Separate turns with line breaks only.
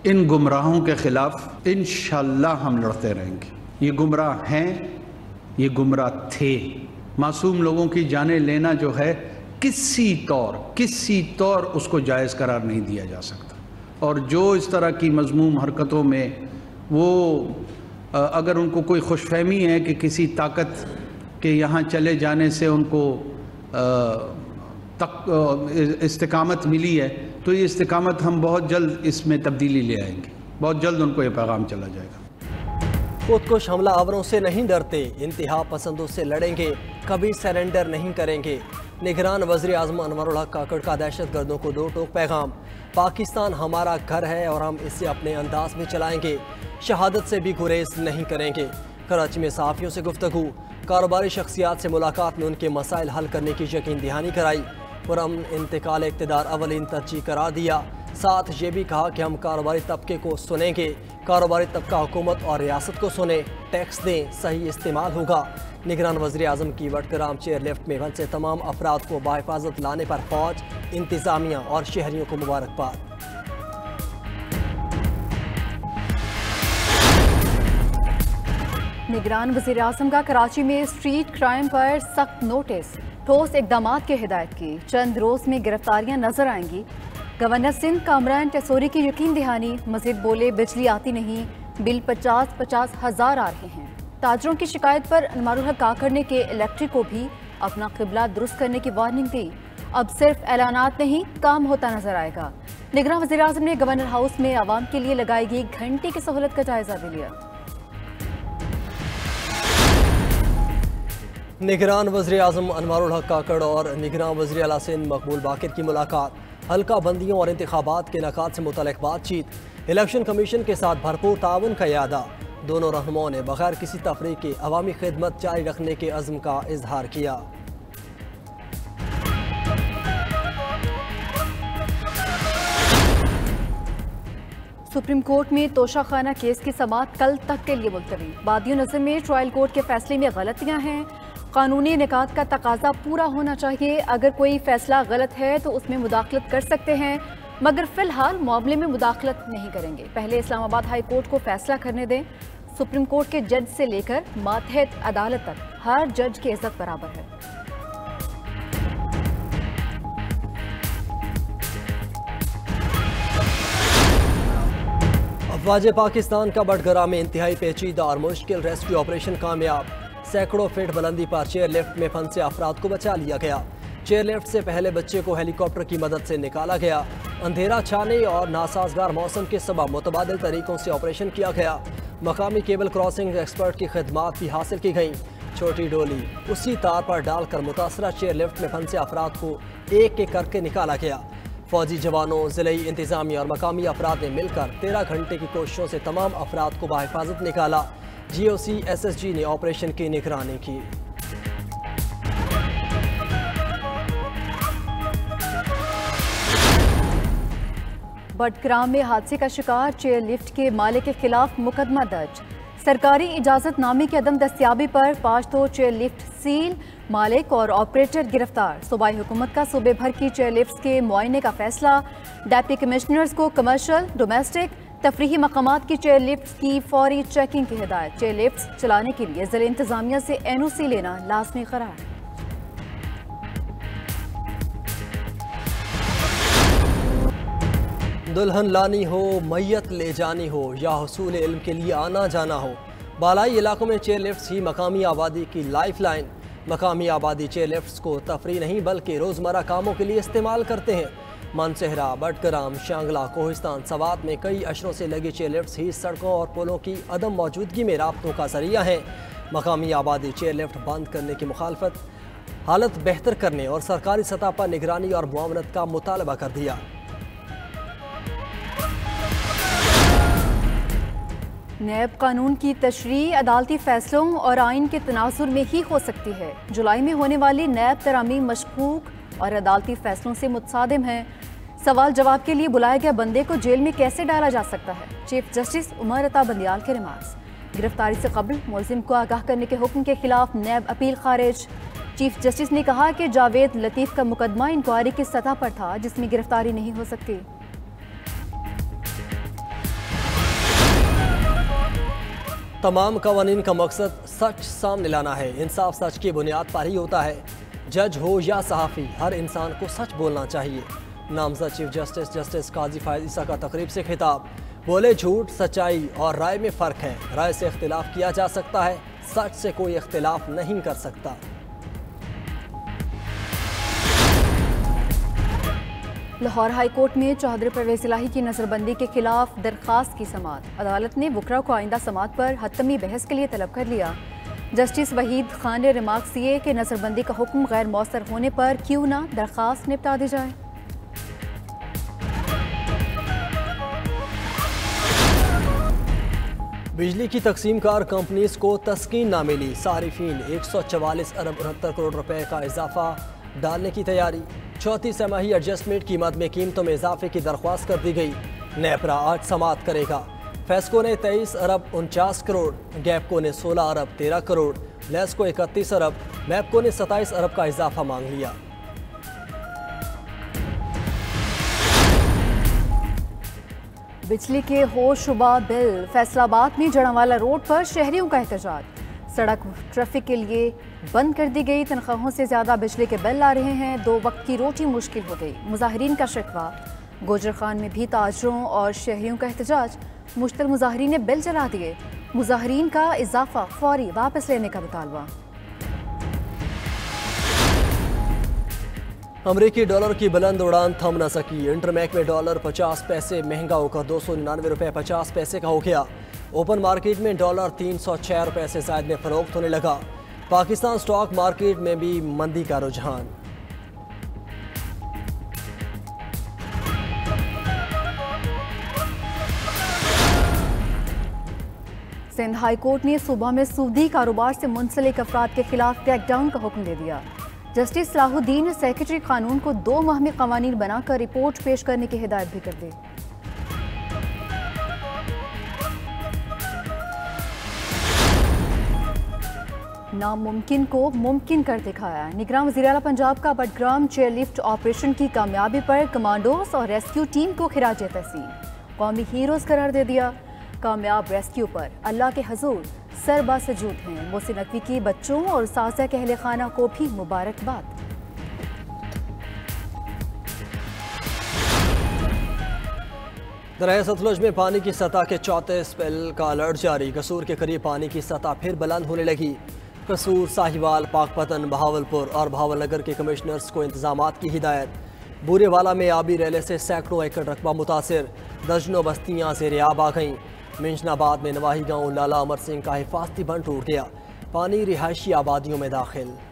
इन गुमराहों के ख़िलाफ़ इंशाअल्लाह हम लड़ते रहेंगे। ये गुमराह हैं, ये गुमराह थे। मासूम लोगों की जानें लेना जो है किसी तौर उसको जायज़ करार नहीं दिया जा सकता। और जो इस तरह की मज़मूम हरकतों में वो अगर उनको कोई खुशफहमी है कि किसी ताकत के यहाँ चले जाने से उनको इस्तिकामत मिली है, तो ये इस्तिकामत हम बहुत जल्द इसमें तब्दीली ले आएंगे। बहुत जल्द उनको ये पैगाम चला जाएगा।
खुद कुछ हमला आवरों से नहीं डरते, इंतहा पसंदों से लड़ेंगे, कभी सरेंडर नहीं करेंगे। निगरान वज़ीर आज़म अनवरुल हक काकड़ का दहशत गर्दों को दो टोक पैगाम। पाकिस्तान हमारा घर है और हम इसे अपने अंदाज में चलाएंगे, शहादत से भी गुरेज नहीं करेंगे। कराची में सहाफ़ियों से गुफ्तगू, कारोबारी शख्सियात से मुलाकात में उनके मसाइल हल करने की यकीन दहानी कराई। पुरअमन इंतकाल इक़्तिदार अवलीन तरजीह करार दिया। साथ ये भी कहा कि हम कारोबारी तबके को सुनेंगे, कारोबारी तबका हुकूमत और रियासत को सुने, टैक्स दें, सही इस्तेमाल होगा। निगरान वज़ीर आज़म की वटकराम चेयर लिफ्ट में फंसे तमाम अफराद को बाहिफाजत लाने पर फौज, इंतज़ामिया और शहरियों को मुबारकबाद।
निगरान वज़ीर आज़म का कराची में स्ट्रीट क्राइम पर सख्त नोटिस, ठोस इक़दाम की हिदायत की। चंद रोज़ में गिरफ्तारियां नजर आएंगी। गवर्नर सिंध कामरान टेसोरी की यकीन दहानी। मजीद बोले बिजली आती नहीं, बिल 50-50 हज़ार आ रहे हैं। ताजरों की शिकायत पर अनवरुल हक काकड़ ने के इलेक्ट्रिक को भी अपना क़िबला दुरुस्त करने की वार्निंग दी। अब सिर्फ ऐलानात नहीं, काम होता नजर आएगा। निगरान वज़ीर आज़म ने गवर्नर हाउस में आवाम के लिए लगाई गई घंटी की सहूलत का जायजा भी लिया।
निगरान वज़ीर आज़म अनवरुल हक काकड़ और निगरान वज़ीर आला सिंध मकबूल बाकिर की मुलाकात। हल्का बंदियों और इंतखाबात के इनेकाद से मुतल्लिक़ बातचीत। इलेक्शन कमीशन के साथ भरपूर ताउन का इरादा। दोनों रहनुमाओं ने बगैर किसी तफरीक के अवामी खिदमत जारी रखने के अज़्म का इजहार किया।
सुप्रीम कोर्ट में तोशाखाना केस की समाअत कल तक के लिए मुलतवी। बादियों नज़र में ट्रायल कोर्ट के फैसले में गलतियां हैं। कानूनी निकात का तकाजा पूरा होना चाहिए। अगर कोई फैसला गलत है तो उसमें मुदाखलत कर सकते हैं, मगर फिलहाल मामले में मुदाखलत नहीं करेंगे। पहले इस्लामाबाद हाई कोर्ट को फैसला करने दें। सुप्रीम कोर्ट के जज से लेकर मातहत अदालत तक हर जज की इज्जत बराबर है।
अफवाज पाकिस्तान का बटगरा में इंतहाई पेचीदा और मुश्किल रेस्क्यू ऑपरेशन कामयाब। सैकड़ों फीट बुलंदी पर चेयर लिफ्ट में फंसे अफराद को बचा लिया गया। चेयर लिफ्ट से पहले बच्चे को हेलीकॉप्टर की मदद से निकाला गया। अंधेरा छाने और नासाजगार मौसम के सबब मुतबादिल तरीकों से ऑपरेशन किया गया। मकामी केबल क्रॉसिंग एक्सपर्ट की खिदमात भी हासिल की गई। छोटी डोली उसी तार पर डालकर मुतासरा चेयर लिफ्ट में फंसे अफराद को एक एक करके निकाला गया। फौजी जवानों, ज़िले इंतजामिया और मकामी अफराद ने मिलकर 13 घंटे की कोशिशों से तमाम अफराद को बाहिफाजत निकाला। GOC SSG ने ऑपरेशन की निगरानी की।
बटग्राम में हादसे का शिकार चेयर लिफ्ट के मालिक के खिलाफ मुकदमा दर्ज। सरकारी इजाजतनामे की अदम दस्तियाबी पर 5 तो चेयर लिफ्ट सील, मालिक और ऑपरेटर गिरफ्तार। सूबाई हुकूमत का सूबे भर की चेयर लिफ्ट के मुआयने का फैसला। डिप्टी कमिश्नर्स को कमर्शियल, डोमेस्टिक, तफरीही मकामात की चेयर लिफ्ट की फौरी चेकिंग की हिदायत। चेयर लिफ्ट चलाने के लिए जिले इंतजामिया से NOC लेना लाजमी करार।
दुल्हन लानी हो, मैयत ले जानी हो या हुसूल इल्म के लिए आना जाना हो, बालाई इलाकों में चेयर लिफ्ट्स ही मकामी आबादी की लाइफ लाइन। मकामी आबादी चेयर लिफ्ट्स को तफरी नहीं बल्कि रोज़मर्रा कामों के लिए इस्तेमाल करते हैं। मानसहरा, बटग्राम, शांगला, कोहिस्तान, सवात में कई अशरों से लगी चेयर लिफ्ट्स ही सड़कों और पुलों की अदम मौजूदगी में राब्तों का जरिया है। मकामी आबादी चेयर लिफ्ट बंद करने की मुखालफत, हालत बेहतर करने और सरकारी सतह पर निगरानी और मुआवनत का मुतालबा कर दिया।
नैब कानून की तशरीह अदालती फैसलों और आइन के तनाजुर में ही हो सकती है। जुलाई में होने वाली नैब तरामीम मशकूक और अदालती फैसलों से मुतसादिम है। सवाल जवाब के लिए बुलाए गए बंदे को जेल में कैसे डाला जा सकता है? चीफ जस्टिस उमर अता बंदियाल के रिमार्क्स। गिरफ्तारी से कबल मुलजिम को आगाह करने के हुक्म के खिलाफ नैब अपील खारिज। चीफ जस्टिस ने कहा कि जावेद लतीफ़ का मुकदमा इंक्वायरी की सतह पर था जिसमें गिरफ्तारी नहीं हो सकती।
तमाम कवानीन का मकसद सच सामने लाना है। इंसाफ सच की बुनियाद पर ही होता है। जज हो या सहाफ़ी, हर इंसान को सच बोलना चाहिए। नामजद chief justice justice Qazi Faez Isa का तकरीब से खिताब। बोले झूठ, सच्चाई और राय में फ़र्क है। राय से इख्तिलाफ किया जा सकता है, सच से कोई इख्तिलाफ नहीं कर सकता।
लाहौर हाई कोर्ट में चौधरी परवेज़ इलाही की नज़रबंदी के खिलाफ दरख्वास्त की समाअत। अदालत ने बुकरा को आइंदा समाअत पर हतमी बहस के लिए तलब कर लिया। जस्टिस वहीद खान ने रिमार्क्स दिए कि नज़रबंदी का हुक्म गैर मौसर होने पर क्यों ना दरख्वास्त निपटा दी जाए।
बिजली की तकसीमकार कंपनीज को तस्कीन ना मिली। सारिफीन 144 अरब 69 करोड़ रुपए का इजाफा डालने की तैयारी। चौथी तिमाही एडजस्टमेंट कीमत में कीमतों में इजाफे की दरख्वास्त कर दी गई। नेपरा आज समाअत करेगा। फेस्को ने 23 अरब 49 करोड़, गैपको ने 16 अरब 13 करोड़, लेस्को 31 अरब, मैपको ने 27 अरब का इजाफा मांग लिया।
बिजली के होशरुबा बिल। फैसलाबाद में जड़ावाला रोड पर शहरियों का एहतजाज। सड़क ट्रैफिक के लिए बंद कर दी गई। तनख्वाहों से ज़्यादा बिजली के बिल आ रहे हैं। 2 वक्त की रोटी मुश्किल हो गई। मुजाहिरीन का शिकवा। गोजर खान में भी ताजरों और शहरियों का एहतजाज। मुश्तल मुजाहिरीन ने बिल जला दिए। मुजाहिरीन का इजाफा फौरी वापस लेने का मुतालबा।
अमरीकी डॉलर की बुलंद उड़ान थम न सकी। इंटरमैक में डॉलर 50 पैसे महंगा होकर 299 रुपये 50 पैसे का हो गया। ओपन मार्केट में डॉलर 306 रुपये से ज़ायद में फरोख्त होने लगा। पाकिस्तान स्टॉक मार्केट में भी मंदी का रुझान।
सिंध हाई कोर्ट ने सूबा में सूदी कारोबार से मुंसलिक अफराद के खिलाफ क्रैकडाउन का हुक्म दे दिया। जस्टिस सलाहुद्दीन ने सेक्रेटरी कानून को 2 माह में कवानीन बनाकर रिपोर्ट पेश करने की हिदायत भी कर दी। नामुमकिन को मुमकिन कर दिखाया। निगरान वज़ीर आला पंजाब का बडग्राम चेयरलिफ्ट ऑपरेशन की कामयाबी पर कमांडोज और रेस्क्यू टीम को खिराज तहसीन। कौमी हीरोज करार दे दिया। कामयाब रेस्क्यू पर अल्लाह के हजूर सरबा सजूद हैं। मोहसिन नकवी की बच्चों और सासा के अहले खाना को भी मुबारकबाद।
दरिया सतलुज में पानी की सतह के 34 स्पेल का अलर्ट जारी। कसूर के करीब पानी की सतह फिर बुलंद होने लगी। कसूर, साहिवाल, पाकपतन, बहावलपुर और भावलनगर के कमिश्नर्स को इंतजामात की हिदायत। बूरेवाला में आबी रेले से सैकड़ों एकड़ रकबा मुतासिर। दर्जनों बस्तियाँ ज़ेर आब आ गईं। मिंजनाबाद में नवाही गांव लाला अमर सिंह का हिफाजती बंद टूट गया। पानी रिहायशी आबादियों में दाखिल।